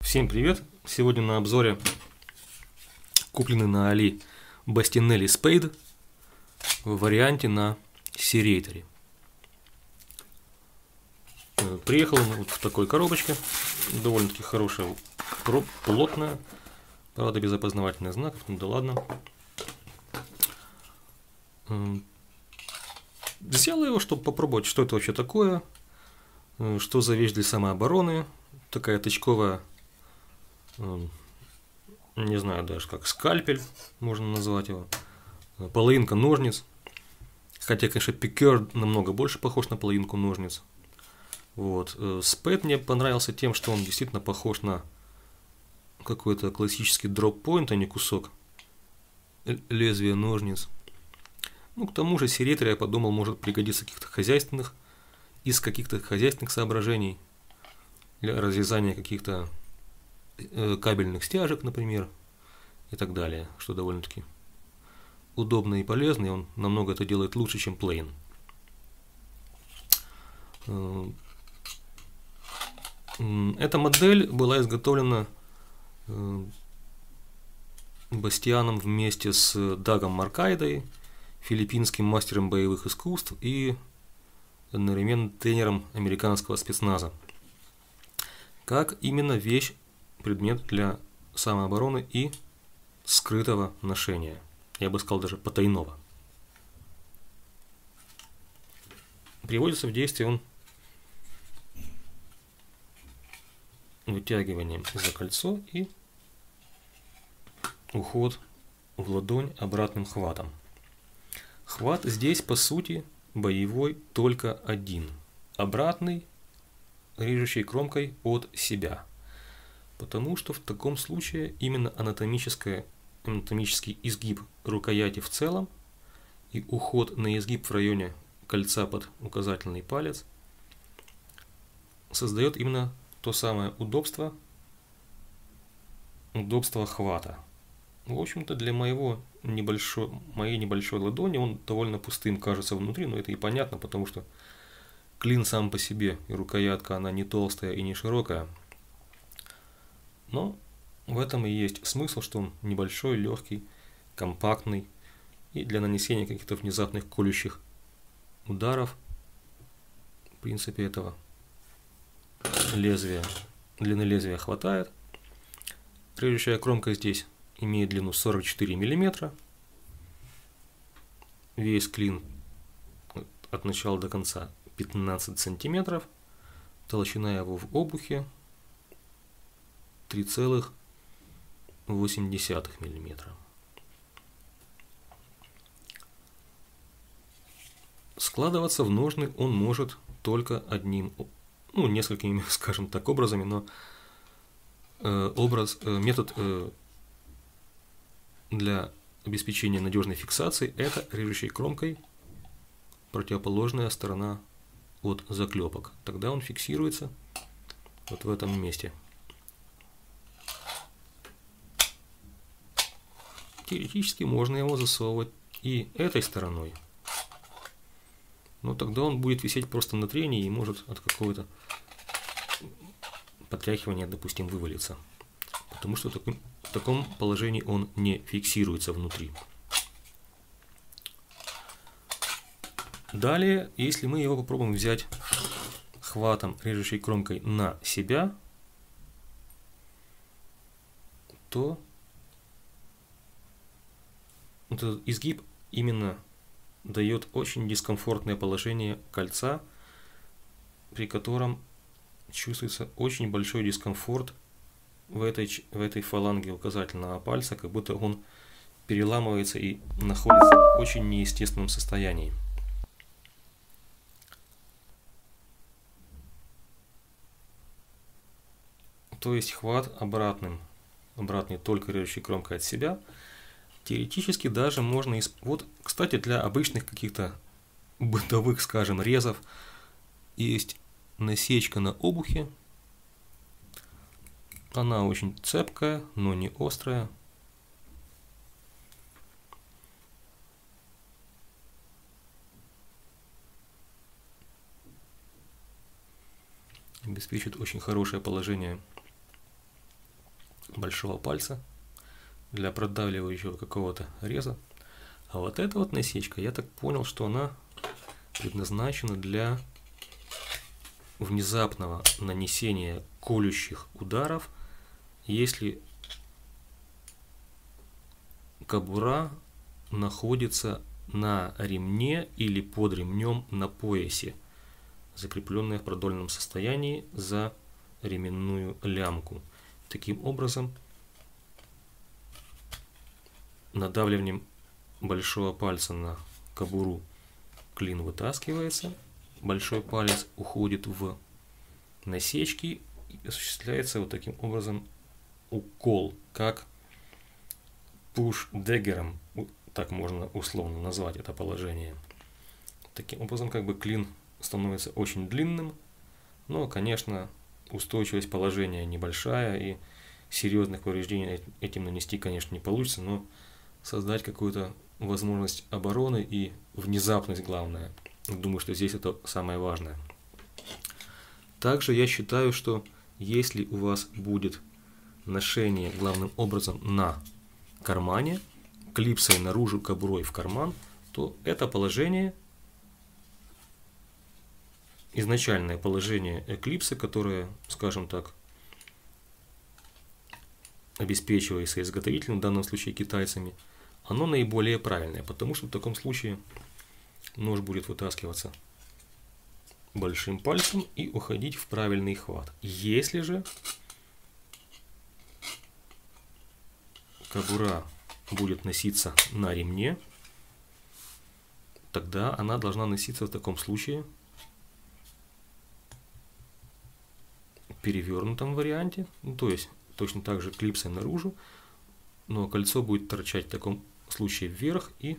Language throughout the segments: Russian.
Всем привет! Сегодня на обзоре купленный на Али Басtinelli Spade в варианте на серейторе. Приехал он вот в такой коробочке, довольно-таки хорошая, плотная, правда без опознавательных знаков, ну да ладно. Взял его, чтобы попробовать, что это вообще такое, что за вещь для самообороны, такая тычковая, не знаю даже как, скальпель можно назвать его, половинка ножниц, хотя, конечно, пикер намного больше похож на половинку ножниц. Вот. Spade мне понравился тем, что он действительно похож на какой-то классический дроп-пойнт, а не кусок лезвия ножниц. Ну, к тому же серейтор, я подумал, может пригодиться из каких-то хозяйственных соображений для разрезания каких-то кабельных стяжек, например, и так далее, что довольно-таки удобно и полезно, и он намного это делает лучше, чем Plain. Эта модель была изготовлена Бастианом вместе с Дагом Маркайдой, филиппинским мастером боевых искусств и одновременно тренером американского спецназа. Как именно вещь, предмет для самообороны и скрытого ношения. Я бы сказал, даже потайного. Приводится в действие он вытягиванием за кольцо и уход в ладонь обратным хватом. Хват здесь по сути боевой только один. Обратный, режущий кромкой от себя. Потому что в таком случае именно анатомический изгиб рукояти в целом и уход на изгиб в районе кольца под указательный палец создает именно то самое удобство хвата. В общем-то, для моей небольшой ладони он довольно пустым кажется внутри, но это и понятно, потому что клин сам по себе и рукоятка, она не толстая и не широкая. Но в этом и есть смысл, что он небольшой, легкий, компактный и для нанесения каких-то внезапных колющих ударов, в принципе, этого длины лезвия хватает. Режущая кромка здесь имеет длину 44 мм. Весь клин от начала до конца 15 см. Толщина его в обухе 3,8 мм. Складываться в ножны он может только несколькими, скажем так, образами, но метод для обеспечения надежной фиксации — это режущей кромкой противоположная сторона от заклепок. Тогда он фиксируется вот в этом месте. Теоретически можно его засовывать и этой стороной, но тогда он будет висеть просто на трении и может от какого-то потряхивания, допустим, вывалиться, потому что в таком положении он не фиксируется внутри. Далее, если мы его попробуем взять хватом, режущей кромкой на себя, то этот изгиб именно дает очень дискомфортное положение кольца, при котором чувствуется очень большой дискомфорт в этой фаланге указательного пальца, как будто он переламывается и находится в очень неестественном состоянии. То есть хват обратный только режущей кромкой от себя. Теоретически даже можно вот, кстати, для обычных каких-то бытовых, скажем, резов есть насечка на обухе. Она очень цепкая, но не острая. Обеспечивает очень хорошее положение большого пальца для продавливающего какого-то реза. А вот эта вот насечка, я так понял, что она предназначена для внезапного нанесения колющих ударов, если кобура находится на ремне или под ремнем на поясе, закрепленная в продольном состоянии за ременную лямку. Таким образом, надавливанием большого пальца на кобуру клин вытаскивается, большой палец уходит в насечки и осуществляется вот таким образом укол, как пуш-дэггером, так можно условно назвать это положение. Таким образом, как бы клин становится очень длинным, но, конечно, устойчивость положения небольшая и серьезных повреждений этим нанести, конечно, не получится, но создать какую-то возможность обороны и внезапность, главное. Думаю, что здесь это самое важное. Также я считаю, что если у вас будет ношение главным образом на кармане, клипсой наружу, кобурой в карман, то это положение, изначальное положение клипсы, которое, скажем так, обеспечивается изготовителем, в данном случае китайцами, оно наиболее правильное, потому что в таком случае нож будет вытаскиваться большим пальцем и уходить в правильный хват. Если же кобура будет носиться на ремне, тогда она должна носиться в таком случае в перевернутом варианте, то есть точно так же клипсой наружу, но кольцо будет торчать в таком случае вверх, и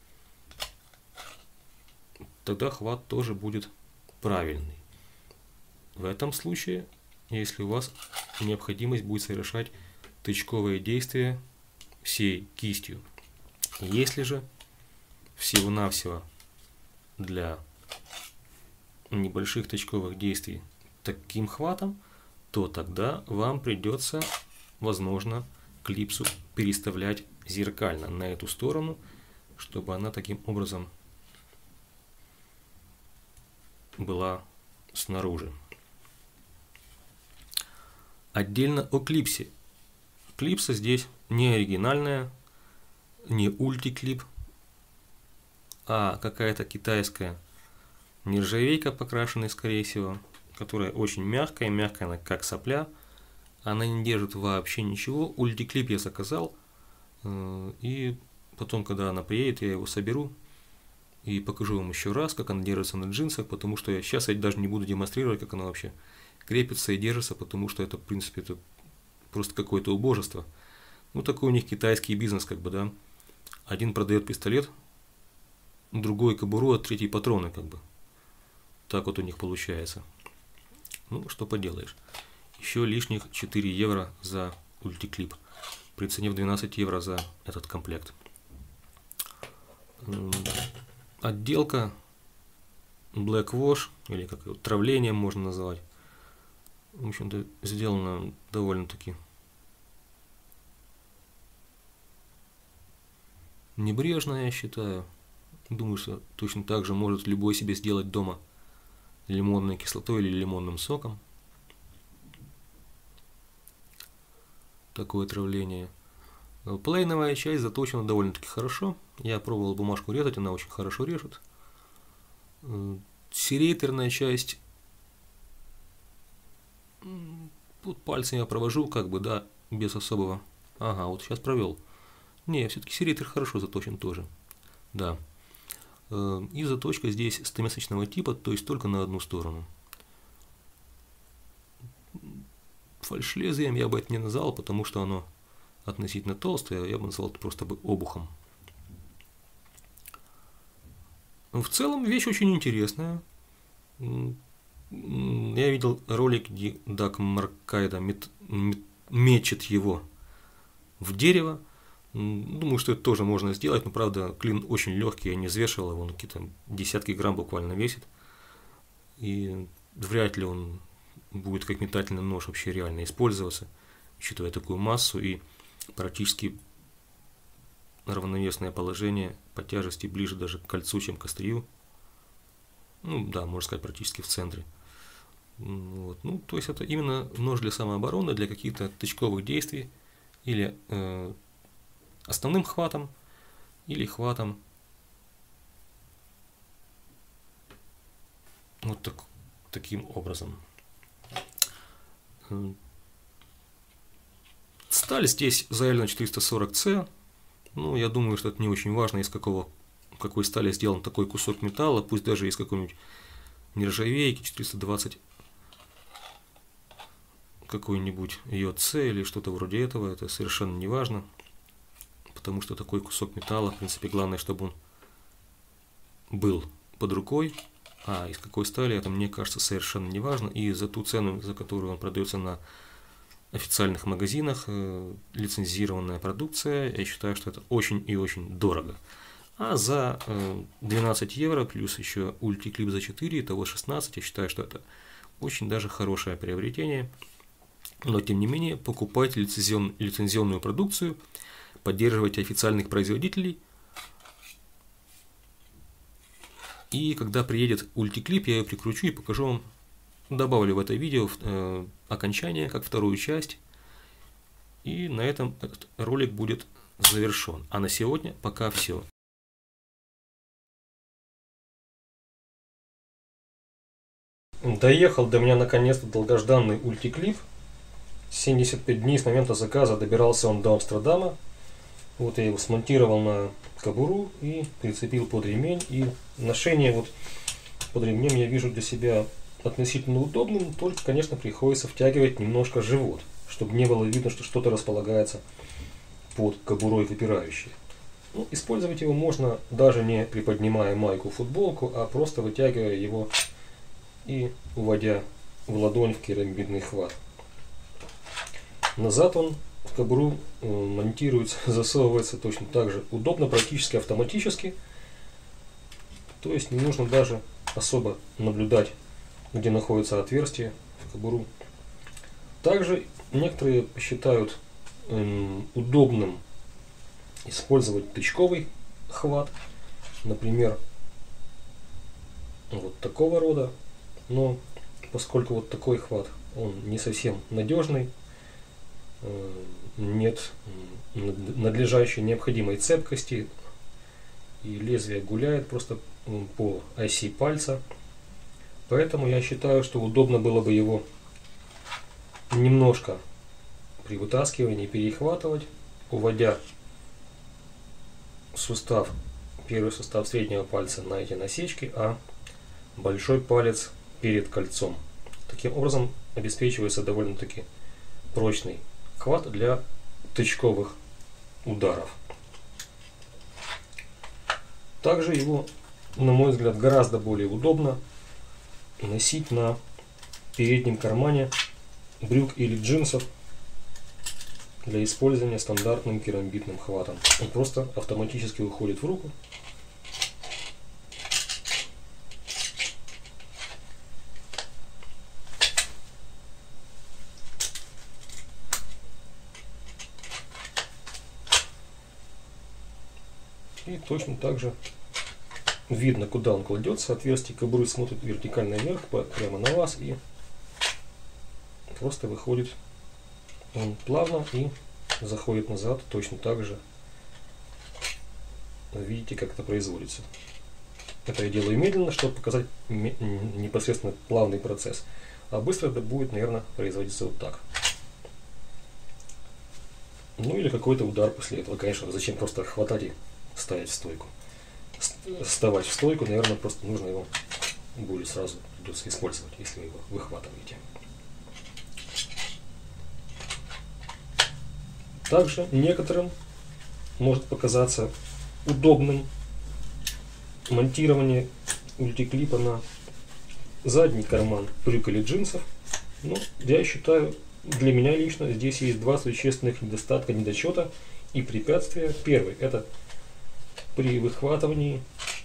тогда хват тоже будет правильный. В этом случае, если у вас необходимость будет совершать тычковые действия всей кистью. Если же всего-навсего для небольших тычковых действий таким хватом, то тогда вам придется, возможно, клипсу переставлять зеркально на эту сторону, чтобы она таким образом была снаружи. Отдельно о клипсе. Клипса здесь не оригинальная, не ультиклип, а какая-то китайская нержавейка, покрашенная, скорее всего, которая очень мягкая, она как сопля, она не держит вообще ничего. Ультиклип я заказал, и потом, когда она приедет, я его соберу и покажу вам еще раз, как она держится на джинсах, потому что сейчас я даже не буду демонстрировать, как она вообще крепится и держится, потому что это, в принципе, это просто какое-то убожество. Ну, такой у них китайский бизнес, как бы, да. Один продает пистолет, другой кобуру, а третий патроны, как бы. Так вот у них получается. Ну, что поделаешь. Еще лишних 4 евро за ультиклип, при цене в 12 евро за этот комплект. Отделка Black Wash, или как его, травлением можно назвать, в общем-то, сделана довольно-таки небрежно, я считаю. Думаю, что точно так же может любой себе сделать дома лимонной кислотой или лимонным соком. Такое травление. Плейновая часть заточена довольно-таки хорошо. Я пробовал бумажку резать, она очень хорошо режет. Серейтерная часть, вот пальцем я провожу, как бы, да, без особого. Ага, вот сейчас провел. Не, все-таки серейтер хорошо заточен тоже. Да. И заточка здесь стамесочного типа, то есть только на одну сторону. Фальшлезвием я бы это не назвал, потому что оно относительно толстое, я бы назвал это просто бы обухом. В целом вещь очень интересная. Я видел ролик, где Даг Маркайда мечет его в дерево. Думаю, что это тоже можно сделать, но правда клин очень легкий, я не взвешивал его, он какие-то десятки грамм буквально весит. И вряд ли он будет как метательный нож вообще реально использоваться, учитывая такую массу и практически равновесное положение по тяжести ближе даже к кольцу, чем к острию. Ну да, можно сказать, практически в центре. Вот. Ну, то есть это именно нож для самообороны, для каких-то тычковых действий, или основным хватом, или хватом вот таким образом. Сталь здесь заявлена 440C. Ну, я думаю, что это не очень важно, из какой стали сделан такой кусок металла, пусть даже из какой-нибудь нержавейки 420 какой-нибудь ЙОЦ или что-то вроде этого, это совершенно не важно, потому что такой кусок металла, в принципе, главное, чтобы он был под рукой, а из какой стали, это, мне кажется, совершенно не важно, и за ту цену, за которую он продается на официальных магазинах, лицензированная продукция, я считаю, что это очень и очень дорого. А за 12 евро плюс еще ультиклип за 4, итого 16, я считаю, что это очень даже хорошее приобретение. Но тем не менее, покупайте лицензионную продукцию, поддерживайте официальных производителей. И когда приедет ультиклип, я ее прикручу и покажу вам, добавлю в это видео окончание, как вторую часть. И на этом этот ролик будет завершен. А на сегодня пока все. Доехал до меня наконец-то долгожданный ультиклип. 75 дней с момента заказа добирался он до Амстердама. Вот я его смонтировал на кобуру и прицепил под ремень. И ношение вот под ремнем я вижу для себя относительно удобным, только, конечно, приходится втягивать немножко живот, чтобы не было видно, что что-то располагается под кобурой выпирающей. Ну, использовать его можно даже не приподнимая майку, футболку, а просто вытягивая его и уводя в ладонь в керамбитный хват. Назад он в кобуру монтируется, засовывается точно так же удобно, практически автоматически. То есть не нужно даже особо наблюдать, где находится отверстие в кобуру. Также некоторые считают удобным использовать тычковый хват, например, вот такого рода. Но поскольку вот такой хват, он не совсем надежный, нет надлежащей необходимой цепкости, и лезвие гуляет просто по оси пальца. Поэтому я считаю, что удобно было бы его немножко при вытаскивании перехватывать, уводя сустав, первый сустав среднего пальца на эти насечки, а большой палец перед кольцом. Таким образом обеспечивается довольно-таки прочный хват для тычковых ударов. Также его, на мой взгляд, гораздо более удобно носить на переднем кармане брюк или джинсов для использования стандартным керамбитным хватом. Он просто автоматически уходит в руку. И точно так же видно, куда он кладется. Отверстие кобуры смотрит вертикально вверх, прямо на вас, и просто выходит он плавно и заходит назад точно так же. Видите, как это производится. Это я делаю медленно, чтобы показать непосредственно плавный процесс. А быстро это будет, наверное, производиться вот так. Ну или какой-то удар после этого. Конечно, зачем просто хватать и ставить в стойку. Вставать в стойку, наверное, просто нужно его будет сразу придется использовать, если вы его выхватываете. Также некоторым может показаться удобным монтирование ультиклипа на задний карман брюк или джинсов. Но я считаю, для меня лично здесь есть два существенных недостатка, недочета и препятствия. Первый — это при выхватывании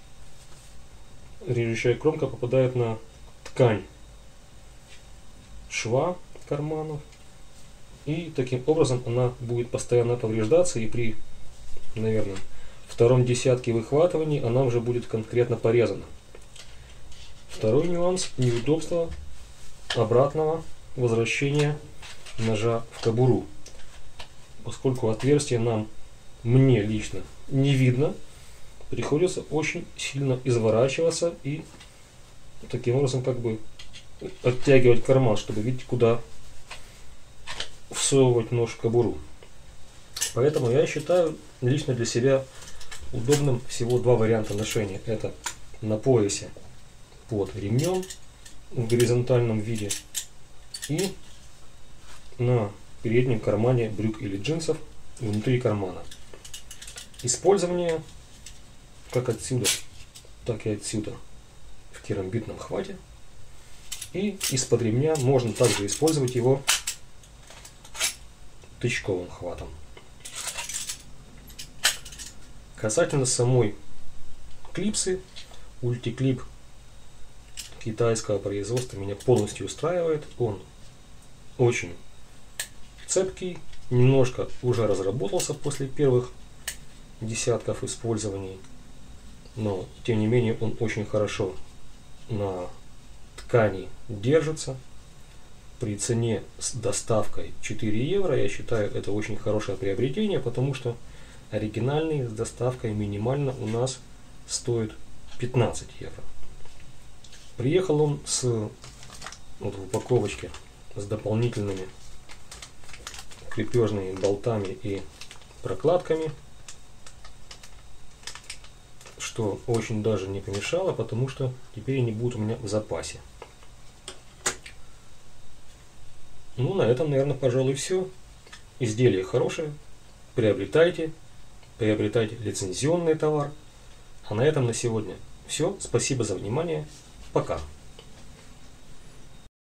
режущая кромка попадает на ткань шва карманов, и таким образом она будет постоянно повреждаться, и при, наверное, втором десятке выхватываний она уже будет конкретно порезана. Второй нюанс – неудобство обратного возвращения ножа в кобуру. Поскольку отверстие мне лично не видно, приходится очень сильно изворачиваться и таким образом как бы оттягивать карман, чтобы видеть, куда всовывать нож в кобуру. Поэтому я считаю лично для себя удобным всего два варианта ношения. Это на поясе под ремнем в горизонтальном виде и на переднем кармане брюк или джинсов внутри кармана. Использование как отсюда, так и отсюда в керамбитном хвате. И из-под ремня можно также использовать его тычковым хватом. Касательно самой клипсы, ультиклип китайского производства меня полностью устраивает. Он очень цепкий, немножко уже разработался после первых десятков использований, но тем не менее он очень хорошо на ткани держится. При цене с доставкой 4 евро, я считаю, это очень хорошее приобретение, потому что оригинальный с доставкой минимально у нас стоит 15 евро. Приехал он в упаковочке с дополнительными крепежными болтами и прокладками, что очень даже не помешало, потому что теперь они будут у меня в запасе. Ну, на этом, наверное, пожалуй, все. Изделие хорошее. Приобретайте лицензионный товар. А на этом на сегодня все. Спасибо за внимание. Пока.